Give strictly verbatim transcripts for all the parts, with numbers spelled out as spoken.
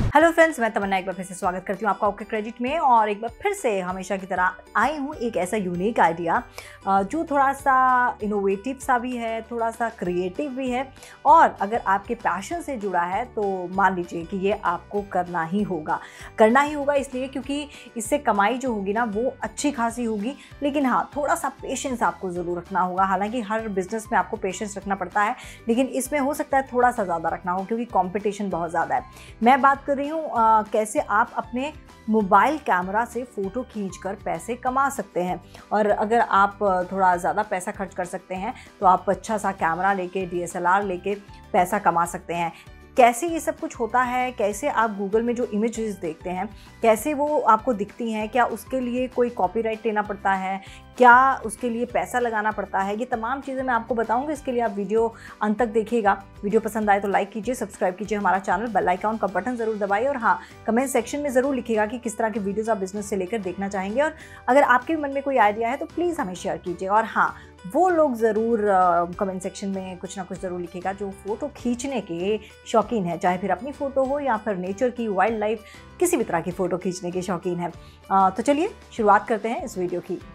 Hello friends, मैं तमन्ना एक बार फिर से स्वागत करती हूँ आपका ओके क्रेडिट में। और एक बार फिर से हमेशा की तरह आई हूँ एक ऐसा यूनिक आइडिया जो थोड़ा सा इनोवेटिव सा भी है, थोड़ा सा क्रिएटिव भी है, और अगर आपके पैशन से जुड़ा है तो मान लीजिए कि ये आपको करना ही होगा करना ही होगा इसलिए क्योंकि इससे कमाई जो होगी ना वो अच्छी खासी होगी। लेकिन हाँ, थोड़ा सा पेशेंस आपको ज़रूर रखना होगा। हालांकि हर बिजनेस में आपको पेशेंस रखना पड़ता है, लेकिन इसमें हो सकता है थोड़ा सा ज़्यादा रखना हो क्योंकि कॉम्पिटिशन बहुत ज़्यादा है। मैं बात कर रही हूँ कैसे आप अपने मोबाइल कैमरा से फ़ोटो खींचकर पैसे कमा सकते हैं। और अगर आप थोड़ा ज़्यादा पैसा खर्च कर सकते हैं तो आप अच्छा सा कैमरा लेके, डी एस एल आर लेके पैसा कमा सकते हैं। कैसे ये सब कुछ होता है, कैसे आप गूगल में जो इमेजेस देखते हैं कैसे वो आपको दिखती हैं, क्या उसके लिए कोई कॉपीराइट लेना पड़ता है, क्या उसके लिए पैसा लगाना पड़ता है, ये तमाम चीज़ें मैं आपको बताऊंगी। इसके लिए आप वीडियो अंत तक देखिएगा। वीडियो पसंद आए तो लाइक कीजिए, सब्सक्राइब कीजिए हमारा चैनल, बेल आइकन का बटन ज़रूर दबाइए, और हाँ, कमेंट सेक्शन में ज़रूर लिखिएगा कि किस तरह की वीडियोज़ आप बिजनेस से लेकर देखना चाहेंगे। और अगर आपके मन में कोई आइडिया है तो प्लीज़ हमें शेयर कीजिए। और हाँ, वो लोग ज़रूर कमेंट सेक्शन में कुछ ना कुछ ज़रूर लिखेगा जो फ़ोटो खींचने के शौकीन है, चाहे फिर अपनी फ़ोटो हो या फिर नेचर की, वाइल्ड लाइफ, किसी भी तरह की फ़ोटो खींचने के शौकीन है। आ, तो चलिए शुरुआत करते हैं इस वीडियो की।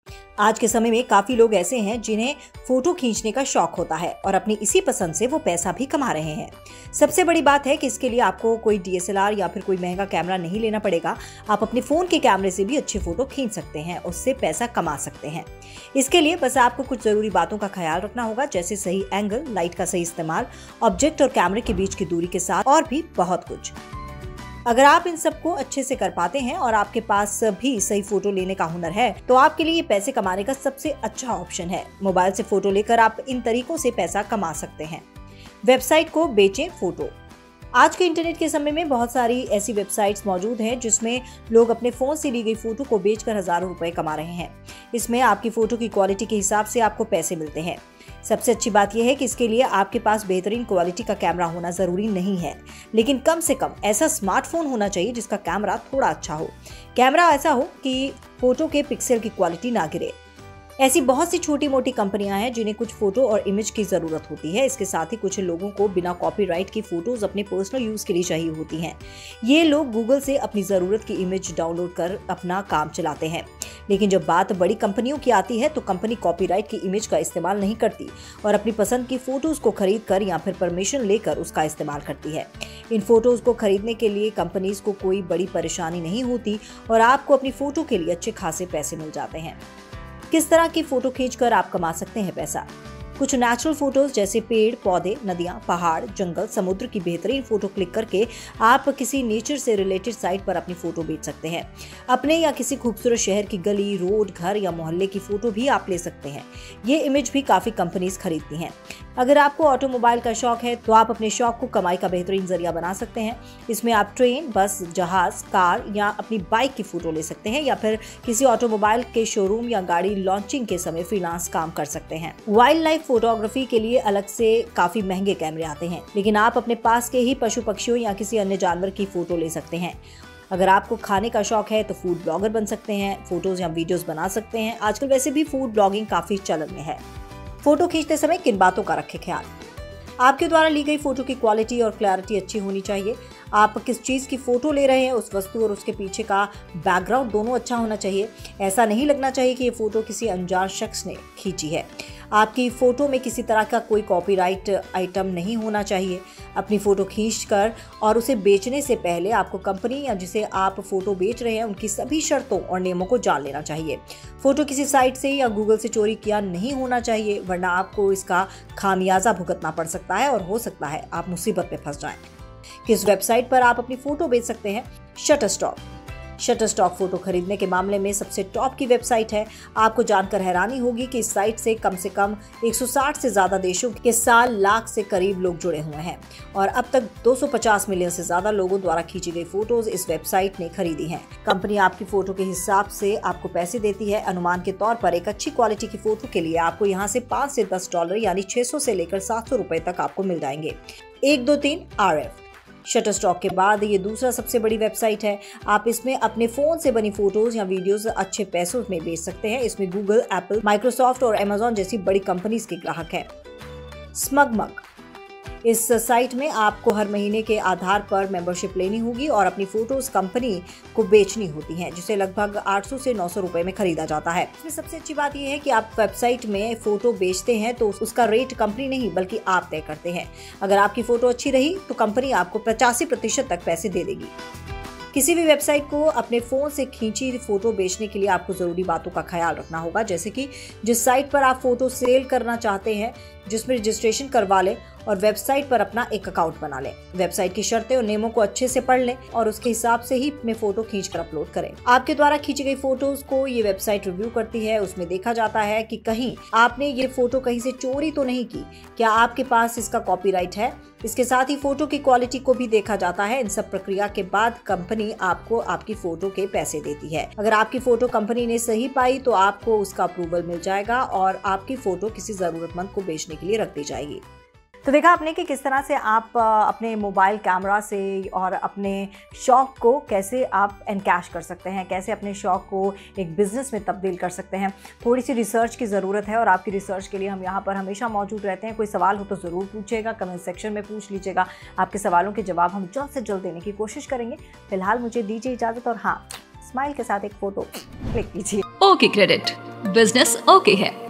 आज के समय में काफ़ी लोग ऐसे हैं जिन्हें फ़ोटो खींचने का शौक होता है और अपनी इसी पसंद से वो पैसा भी कमा रहे हैं। सबसे बड़ी बात है कि इसके लिए आपको कोई डी एस एल आर या फिर कोई महंगा कैमरा नहीं लेना पड़ेगा। आप अपने फ़ोन के कैमरे से भी अच्छे फ़ोटो खींच सकते हैं, उससे पैसा कमा सकते हैं। इसके लिए बस आपको कुछ ज़रूरी बातों का ख्याल रखना होगा, जैसे सही एंगल, लाइट का सही इस्तेमाल, ऑब्जेक्ट और कैमरे के बीच की दूरी के साथ और भी बहुत कुछ। अगर आप इन सबको अच्छे से कर पाते हैं और आपके पास भी सही फोटो लेने का हुनर है तो आपके लिए ये पैसे कमाने का सबसे अच्छा ऑप्शन है। मोबाइल से फोटो लेकर आप इन तरीकों से पैसा कमा सकते हैं। वेबसाइट को बेचें फोटो। आज के इंटरनेट के समय में बहुत सारी ऐसी वेबसाइट्स मौजूद हैं जिसमें लोग अपने फ़ोन से ली गई फ़ोटो को बेचकर हज़ारों रुपए कमा रहे हैं। इसमें आपकी फ़ोटो की क्वालिटी के हिसाब से आपको पैसे मिलते हैं। सबसे अच्छी बात यह है कि इसके लिए आपके पास बेहतरीन क्वालिटी का कैमरा होना ज़रूरी नहीं है, लेकिन कम से कम ऐसा स्मार्टफोन होना चाहिए जिसका कैमरा थोड़ा अच्छा हो। कैमरा ऐसा हो कि फ़ोटो के पिक्सल की क्वालिटी ना गिरे। ऐसी बहुत सी छोटी मोटी कंपनियां हैं जिन्हें कुछ फोटो और इमेज की ज़रूरत होती है। इसके साथ ही कुछ लोगों को बिना कॉपीराइट की फ़ोटोज़ अपने पर्सनल यूज़ के लिए चाहिए होती हैं। ये लोग गूगल से अपनी ज़रूरत की इमेज डाउनलोड कर अपना काम चलाते हैं। लेकिन जब बात बड़ी कंपनियों की आती है तो कंपनी कॉपीराइट की इमेज का इस्तेमाल नहीं करती और अपनी पसंद की फ़ोटोज़ को खरीद कर या फिर परमिशन लेकर उसका इस्तेमाल करती है। इन फ़ोटोज़ को खरीदने के लिए कंपनीज़ को कोई बड़ी परेशानी नहीं होती और आपको अपनी फ़ोटो के लिए अच्छे खासे पैसे मिल जाते हैं। किस तरह की फ़ोटो खींचकर आप कमा सकते हैं पैसा? कुछ नेचुरल फोटोज जैसे पेड़, पौधे, नदियां, पहाड़, जंगल, समुद्र की बेहतरीन फोटो क्लिक करके आप किसी नेचर से रिलेटेड साइट पर अपनी फोटो बेच सकते हैं। अपने या किसी खूबसूरत शहर की गली, रोड, घर या मोहल्ले की फोटो भी आप ले सकते हैं। ये इमेज भी काफ़ी कंपनीज खरीदती हैं। अगर आपको ऑटोमोबाइल का शौक है तो आप अपने शौक को कमाई का बेहतरीन जरिया बना सकते हैं। इसमें आप ट्रेन, बस, जहाज, कार या अपनी बाइक की फोटो ले सकते हैं या फिर किसी ऑटोमोबाइल के शोरूम या गाड़ी लॉन्चिंग के समय फ्रीलांस काम कर सकते हैं। वाइल्ड लाइफ फोटोग्राफी के लिए अलग से काफी महंगे कैमरे आते हैं, लेकिन आप अपने पास के ही पशु पक्षियों या किसी अन्य जानवर की फोटो ले सकते हैं। अगर आपको खाने का शौक है तो फूड ब्लॉगर बन सकते हैं, फोटोज या वीडियोस बना सकते हैं। आजकल वैसे भी फूड ब्लॉगिंग काफी चलन में है। फोटो खींचते समय किन बातों का रखें ख्याल? आपके द्वारा ली गई फोटो की क्वालिटी और क्लैरिटी अच्छी होनी चाहिए। आप किस चीज़ की फ़ोटो ले रहे हैं, उस वस्तु और उसके पीछे का बैकग्राउंड दोनों अच्छा होना चाहिए। ऐसा नहीं लगना चाहिए कि ये फ़ोटो किसी अनजान शख्स ने खींची है। आपकी फ़ोटो में किसी तरह का कोई कॉपीराइट आइटम नहीं होना चाहिए। अपनी फ़ोटो खींचकर और उसे बेचने से पहले आपको कंपनी या जिसे आप फ़ोटो बेच रहे हैं उनकी सभी शर्तों और नियमों को जान लेना चाहिए। फ़ोटो किसी साइट से या गूगल से चोरी किया नहीं होना चाहिए, वरना आपको इसका खामियाजा भुगतना पड़ सकता है और हो सकता है आप मुसीबत में फंस जाएं। किस वेबसाइट पर आप अपनी फ़ोटो बेच सकते हैं? शटरस्टॉक। शटरस्टॉक फोटो खरीदने के मामले में सबसे टॉप की वेबसाइट है। आपको जानकर हैरानी होगी कि इस साइट से कम से कम एक सौ साठ से ज्यादा देशों के साल लाख से करीब लोग जुड़े हुए हैं और अब तक दो सौ पचास मिलियन से ज्यादा लोगों द्वारा खींची गई फोटोज इस वेबसाइट ने खरीदी हैं। कंपनी आपकी फोटो के हिसाब से आपको पैसे देती है। अनुमान के तौर पर एक अच्छी क्वालिटी की फोटो के लिए आपको यहाँ से पाँच से दस डॉलर यानी छह सौ से लेकर सात सौ रुपए तक आपको मिल जाएंगे। एक दो तीन आर एफ। शटरस्टॉक के बाद ये दूसरा सबसे बड़ी वेबसाइट है। आप इसमें अपने फ़ोन से बनी फोटोज या वीडियोस अच्छे पैसों में बेच सकते हैं। इसमें गूगल, एप्पल, माइक्रोसॉफ्ट और अमेजॉन जैसी बड़ी कंपनीज के ग्राहक हैं। स्मगमग। इस साइट में आपको हर महीने के आधार पर मेंबरशिप लेनी होगी और अपनी फोटोज कंपनी को बेचनी होती हैं, जिसे लगभग आठ सौ से नौ सौ रुपए में खरीदा जाता है। इसमें सबसे अच्छी बात यह है कि आप वेबसाइट में फोटो बेचते हैं तो उसका रेट कंपनी नहीं बल्कि आप तय करते हैं। अगर आपकी फोटो अच्छी रही तो कंपनी आपको पचासी प्रतिशत तक पैसे दे देगी। किसी भी वेबसाइट को अपने फ़ोन से खींची फोटो बेचने के लिए आपको ज़रूरी बातों का ख्याल रखना होगा, जैसे कि जिस साइट पर आप फोटो सेल करना चाहते हैं जिसमें रजिस्ट्रेशन करवा लें और वेबसाइट पर अपना एक अकाउंट बना लें। वेबसाइट की शर्तें और नियमों को अच्छे से पढ़ लें और उसके हिसाब से ही अपने फोटो खींचकर अपलोड करें। आपके द्वारा खींची गई फोटोज को ये वेबसाइट रिव्यू करती है। उसमें देखा जाता है कि कहीं आपने ये फोटो कहीं से चोरी तो नहीं की, क्या आपके पास इसका कॉपीराइट है। इसके साथ ही फोटो की क्वालिटी को भी देखा जाता है। इन सब प्रक्रिया के बाद कंपनी आपको आपकी फोटो के पैसे देती है। अगर आपकी फोटो कंपनी ने सही पाई तो आपको उसका अप्रूवल मिल जाएगा और आपकी फोटो किसी जरूरतमंद को बेचने के लिए रख दी जाएगी। तो देखा आपने कि किस तरह से आप अपने मोबाइल कैमरा से और अपने शौक को कैसे आप एनकैश कर सकते हैं, कैसे अपने शौक को एक बिज़नेस में तब्दील कर सकते हैं। थोड़ी सी रिसर्च की ज़रूरत है और आपकी रिसर्च के लिए हम यहाँ पर हमेशा मौजूद रहते हैं। कोई सवाल हो तो ज़रूर पूछिएगा, कमेंट सेक्शन में पूछ लीजिएगा। आपके सवालों के जवाब हम जल्द से जल्द देने की कोशिश करेंगे। फिलहाल मुझे दीजिए इजाज़त और हाँ, स्माइल के साथ एक फ़ोटो क्लिक कीजिए। ओके क्रेडिट, बिजनेस ओके है।